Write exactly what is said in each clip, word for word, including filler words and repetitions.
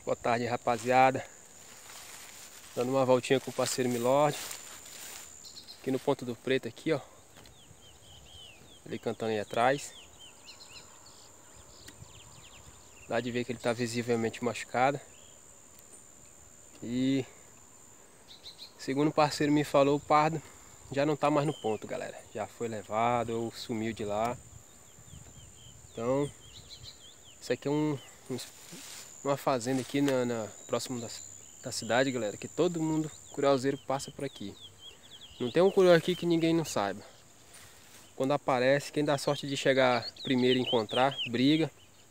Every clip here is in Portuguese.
Boa tarde, rapaziada. Dando uma voltinha com o parceiro Milord. Aqui no Ponto do Preto aqui, ó. Ele cantando aí atrás. Dá de ver que ele tá visivelmente machucado. E segundo o parceiro me falou, o pardo já não tá mais no ponto, galera. Já foi levado ou sumiu de lá. Então, isso aqui é um, um uma fazenda aqui na, na próximo da, da cidade, galera, que todo mundo curauzeiro passa por aqui. Não tem um curau aqui que ninguém não saiba. Quando aparece, quem dá sorte de chegar primeiro e encontrar, briga.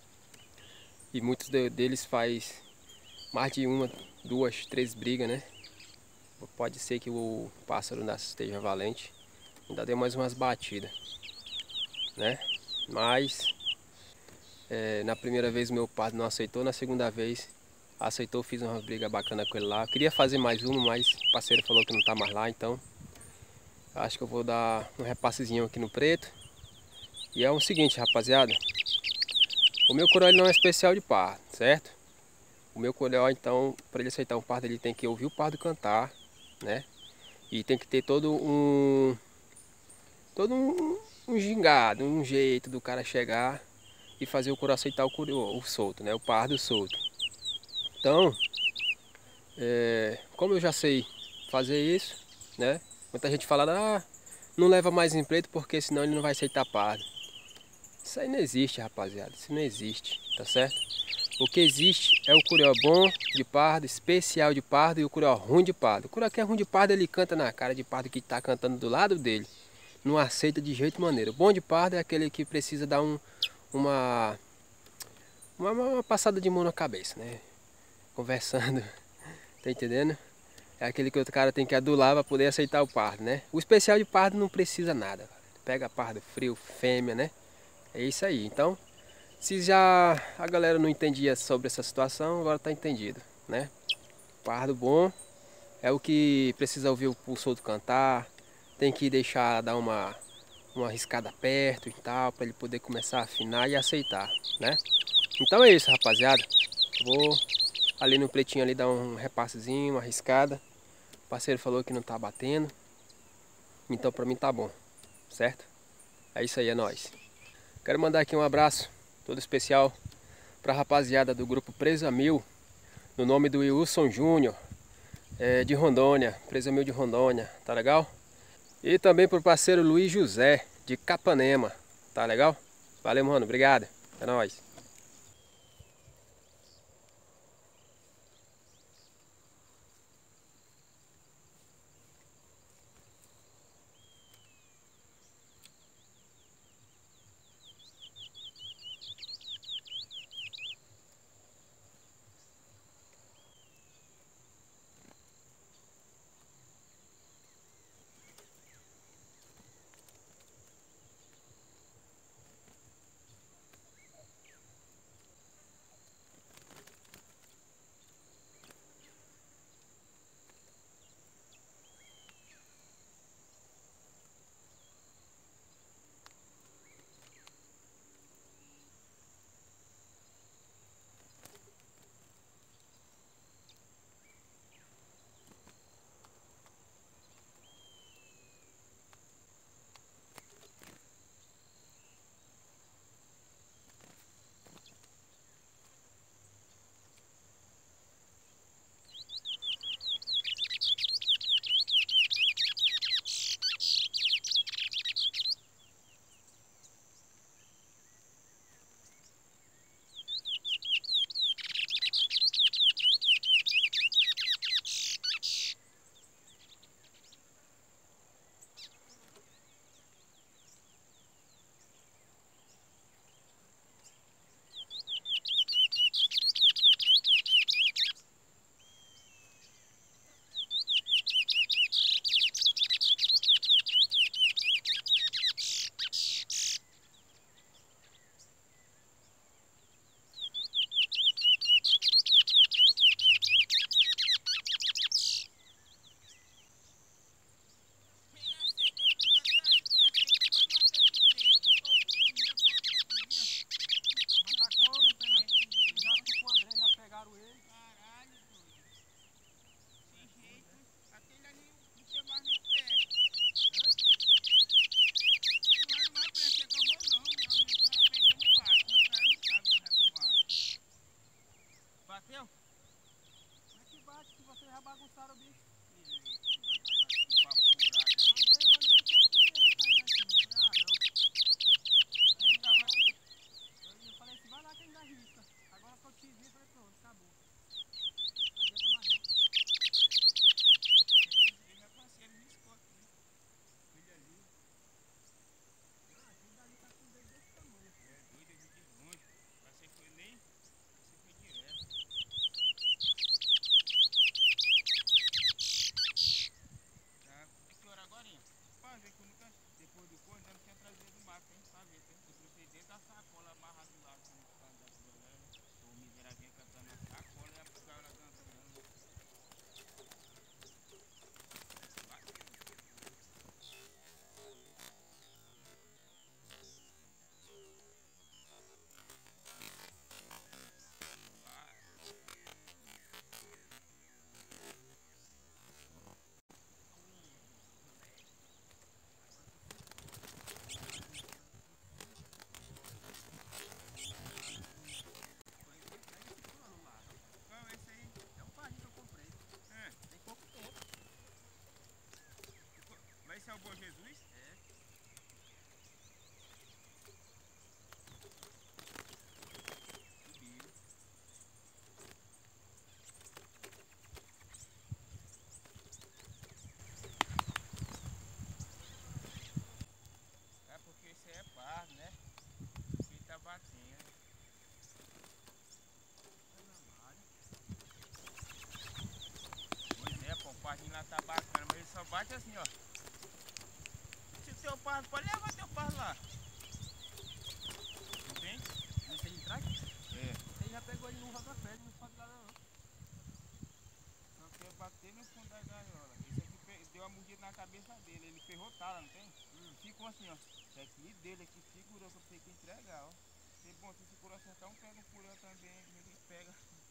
E muitos de, deles faz mais de uma, duas, três brigas, né? Pode ser que o pássaro ainda esteja valente. Ainda deu mais umas batidas, né? Mas é, na primeira vez meu pardo não aceitou, na segunda vez aceitou, fiz uma briga bacana com ele lá. Eu queria fazer mais uma, mas o parceiro falou que não tá mais lá, então acho que eu vou dar um repassezinho aqui no preto. E é o seguinte, rapaziada. O meu curau ele não é especial de pardo, certo? O meu curau, então, para ele aceitar um pardo, ele tem que ouvir o pardo cantar, né? E tem que ter todo um... Todo um, um gingado, um jeito do cara chegar e fazer o curau aceitar o, curau, o solto, né? O pardo solto. Então, é, como eu já sei fazer isso, né? Muita gente fala, ah, não leva mais em preto porque senão ele não vai aceitar pardo. Isso aí não existe, rapaziada. Isso não existe, tá certo? O que existe é o curau bom de pardo, especial de pardo e o curau ruim de pardo. O curau que é ruim de pardo, ele canta na cara de pardo que está cantando do lado dele. Não aceita de jeito maneiro. O bom de pardo é aquele que precisa dar um, uma, uma, uma passada de mão na cabeça, né? Conversando, tá entendendo? É aquele que o cara tem que adular para poder aceitar o pardo, né? O especial de pardo não precisa nada. Pega pardo frio, fêmea, né? É isso aí. Então, se já a galera não entendia sobre essa situação, agora tá entendido, né? Pardo bom é o que precisa ouvir o, o solto cantar, tem que deixar dar uma, uma riscada perto e tal, para ele poder começar a afinar e aceitar, né? Então é isso, rapaziada. Vou ali no pretinho ali dar um repassezinho, uma riscada. O parceiro falou que não tá batendo, então pra mim tá bom, certo? É isso aí, é nóis. Quero mandar aqui um abraço todo especial pra rapaziada do grupo Presa Mil, no nome do Wilson Júnior, é, de Rondônia, Presa Mil de Rondônia, tá legal? E também pro parceiro Luiz José, de Capanema, tá legal? Valeu, mano, obrigado, é nóis. bateu? Como é que bate se vocês já bagunçaram o bicho? Que papo furado. O André, o André foi o primeiro a sair daqui. Eu falei, ah não. Ele tava aqui. Eu, eu falei assim, vai lá que ainda risca. Agora que eu te vi, eu falei, pronto, acabou. Não adianta mais não. Ele já passei, ele riscou aqui. Ele ali. Ah, aquele dali tá com um dedo desse tamanho. É doido, eu vi de longe. Passei foi nem. Passei foi direto. Tá. É que hora agora, hein? Pra ver que eu nunca. Depois do corpo, ainda não tinha trazido do mato, hein? Pra ver, tem. Eu trouxe dentro da sacola amarrada do lado, assim, pra andar com a galera. O miserável vinha cantando na sacola e a galera dançando. Qual é esse aí? É um parrinho que eu comprei. É. Tem pouco tempo. Mas esse é o Bom Jesus? É. Subiu. É porque esse aí é pardo, né? Esse aí tá batendo. Pois é, pô, o pardinho lá tá bacana, mas ele só bate assim, ó. Se o teu pardo, pode levar teu pardo lá. Não tem? Esse aí traz? É. Você já pegou ele no rodapé, não sobe lá não. Só quer bater no fundo da gaiola. Esse aqui pe- deu uma mordida na cabeça dele, ele ferrotada, não tem? Hum. Ficou assim, ó. Esse aqui dele aqui segurou que eu tenho que entregar, ó. Se bom, se esse coroa acertar um, pega um furão também, ninguém pega.